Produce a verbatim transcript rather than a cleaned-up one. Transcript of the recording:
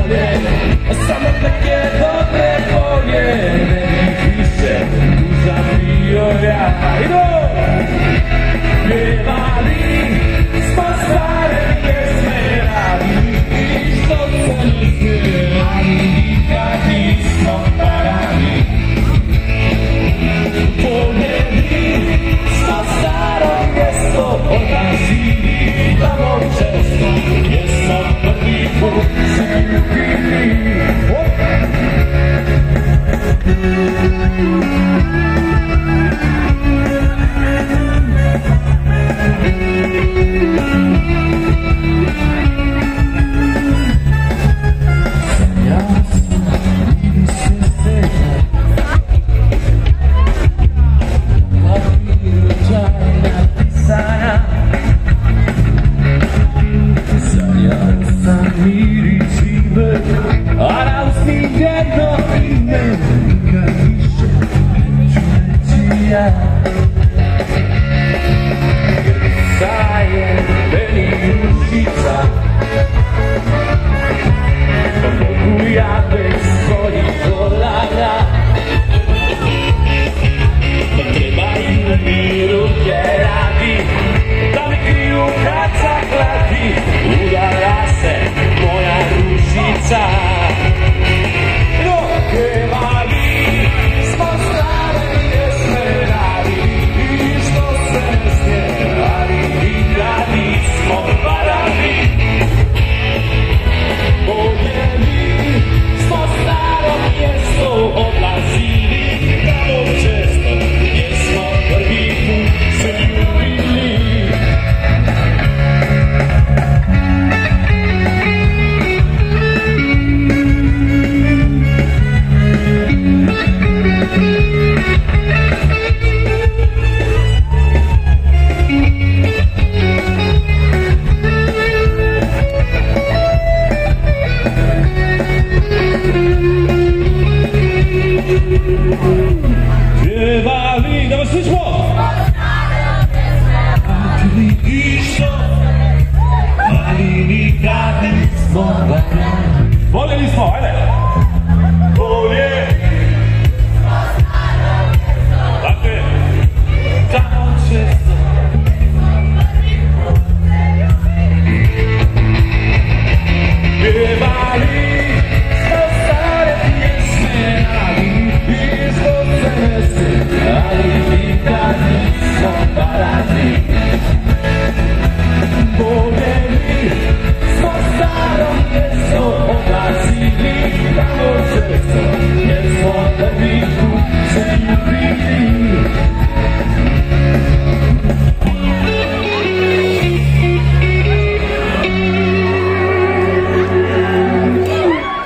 bolje, samo neke dobre volje, ne bih više tu zabio ja. Ido! Pjevali smo stare pjesme, radili i što se misle, ali nikad nismo parali. Poljeli smo staro mjesto, odlazili tamo često, jer smo prvi put se ljubili. Pjevali, da vas sličimo! Radili išto, ali nikad nismo varali. Voljeli smo, ajde!